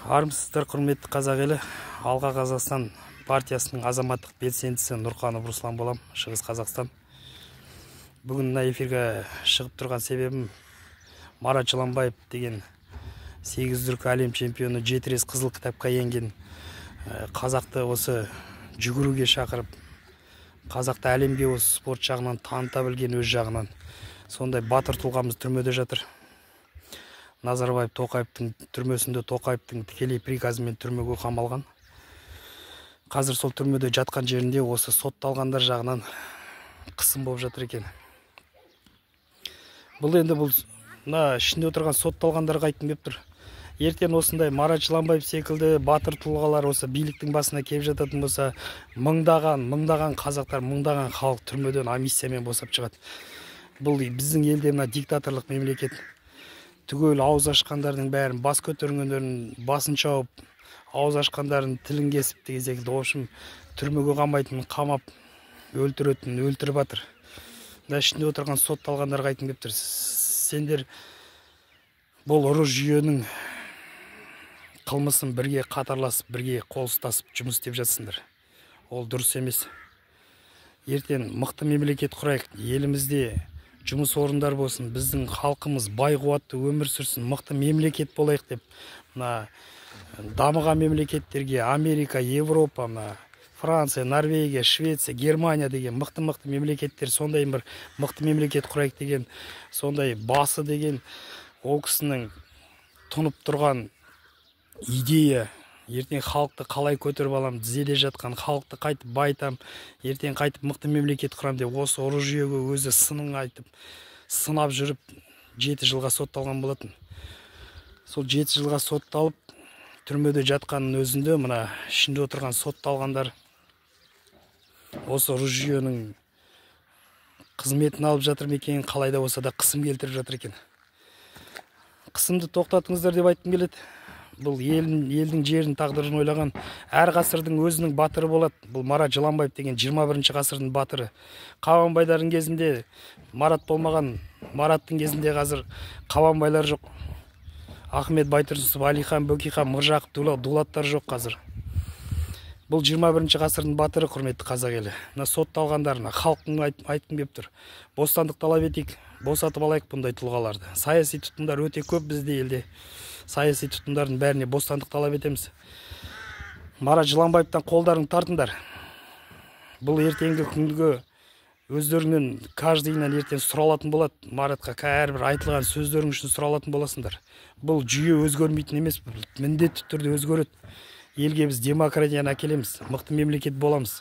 Армысыздар, құрметті қазақ елі. Алға Қазақстан партиясының азаматтық белсендісі Нұрқанов Руслан болам, Шығыс Қазақстан. Бүгін мына эфирге шығып тұрған себебім Марат Жыланбаев деген 8 дүркін әлем чемпионы 7 рет қызыл кітапқа енген қазақты осы жүгіруге шақырып, қазақты әлемге осы спорт жағынан таныта білген өз жағынан. Сондай батыр тұлғамыз түрмеде жатыр. Назарбаев Тоқаевтың түрмесінде Тоқаевтың тікелей приказымен түрмеге қамалған. Қазір сол түрмеде жатқан жерінде осы сотталғандар жағынан қысым болып жатыр екен. Бұл ішінде отырған сотталғандарға айтқым келіп тұр. Ертең осындай Марат Жыланбаев секілді батыр тұлғалар осы биліктің басына келіп жататын болса, мыңдаған қазақтар, мыңдаған халық түрмеден амнистиямен босап шығады. Бұл біздің елде мына диктаторлық мемлекет. Түгел ауыз ашқандардың бәрін, бас көтергендерін басын шауып, ауыз ашқандарын тілін кесіп деген секілді, в общем, түрмеге қамайтын, қамап, өлтіретін, өлтіріп жатыр. Ішінде отырған сотталғандарға айтқым келіп тұр. Сендер бұл ұры жүйенің қылмысын бірге қатарласып, бірге қол ұстасып жұмыс істеп жатсыңдар. Ол дұрыс емес. Ертең мықты мемлекет құрайық, елімізде жұмыс орындар болсын, біздің халқымыз бай қуатты өмір сүрсін, мықты мемлекет болайық деп, дамыған мемлекеттерге Америка, Европа, Франция, Норвегия, Швеция, Германия деген мықты мемлекеттер, сондай бір мықты мемлекет құрайық деген, сондай басы деген ол кісінің тұнып тұрған идея. Ертең халықты қалай көтеріп алам, тізеде жатқан халықты қайтып байтам, ертең қайтып мықты мемлекет құрам деп осы ұры жүйеге өзі сынын айтып, сынап жүріп 7 жылға сотталған болатын. Сол 7 жылға сотталып, түрмеде жатқанның өзінде мына ішінде отырған сотталғандар осы ұры жүйенің қызметін алып жатыр ма екен, қалайда болса да қысым келтіріп жатыр екен. Қысымды тоқтатыңыздар деп айтқым келеді. Бұл елдің жерін тағдырын ойлаған әр ғасырдың өзінің батыры болады. Бұл Марат Жыланбаев деген 21 ғасырдың батыры. Қабанбайлардың кезінде Марат болмаған, Мараттың кезінде қазір Қабанбайлар жоқ. Ахмет Байтұрсынов, Алихан Бөкейхан, Міржақып, Дулаттар жоқ қазір. Бұл 21 ғасырдың батыры, құрметті қазақ елі. Сотталғандарына халықтың айтқым келіп тұр. Бостандық талап етейік, босатып алайық бұндай тұлғаларды. Саяси тұтқындар өте көп бізде елде. Саяси тұтқындардың бәріне бостандық талап етеміз. Марат Жыланбаевтан қолдарын тартыңдар. Бұл ертеңгі күнгі өздеріңнен каждыйынан ертең сұралатын болады. Маратқа әрбір айтылған сөздерің үшін сұралатын боласыңдар. Бұл жүйе өзгермейтін емес, міндетті түрде өзгереді. Елге біз демократияны әкелеміз, мықты мемлекет боламыз.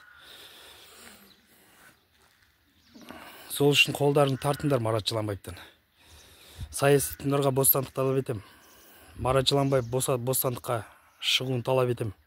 Сол үшін қолдарын тартыңдар Марат Жыланбаевтан. Саяси тұтқындарға бостандық талап етем. Марат Жыланбаев бостандыққа шығуын талап етем.